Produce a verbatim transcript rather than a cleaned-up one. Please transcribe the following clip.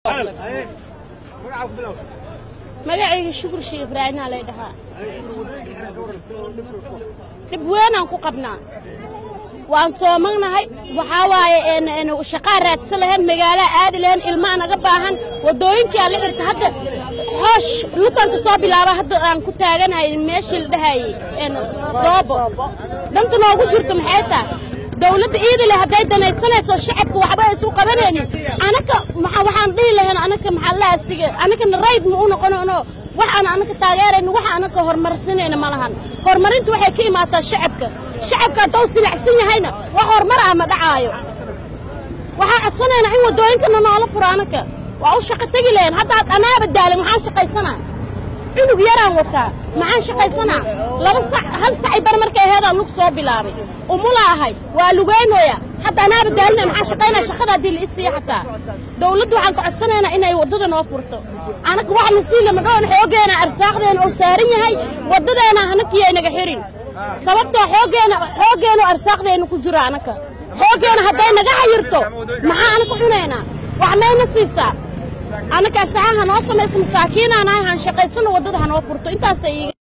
magacayga shukur sheekh ibraahim ala dhahaa dib weyn aan ku qabnaa waan soomagnahay waxa waaye in shaqo raadsan lahayn magaalo aadi lahayn ilma naga baahan wadooyinkii aan la xirta hadda hoosh lutanka soo bilaaba hadda aan ku taaganahay meeshii la dhahay in soobo danta noogu jirto maxay tahay dawladda iidile haday danaysanayso shacabka waxba ay soo qabanaynin anaka waxaan dhihi lahayn anaka maxaa la asiga anaka rayd ma u noqono waxaan anaka taageerayno waxa anaka horumarsanayna malahan horumarintu waxay ka imaataa shacabka shacabka doo silacsan yahayna wax horumar ama dhacaayo waxa codsanayna in wadooyinkana noola furo anaka waa u shaqo tagi leen hadda anaaba daalin waxaan shaqaysanaa inuu yaraan wataa maxaan shaqaysanaa laba sac hal sac bar markay heedaan lug soo bilaabay umula ahay waa lugeynooya hadda anaaba daalin maxaan shaqaynaa shaqada dil isii xataa dawladdu waxaan ka codsanaynaa inay wadada noo furto anaka wax nasiila ma dhoon xoogeena arsaaqdeena oo saaran yahay wadadeena anakii ay naga xirin sababtoo xoogeena xoogeena arsaaqdeena ku jira anaka xoogeena haday naga xayirto maxaa anaka cuneena wax meena siisaa anaka saxaha noo sameeyay masaakiin aan ahay han shaqaysano wadada noo furto intaas ay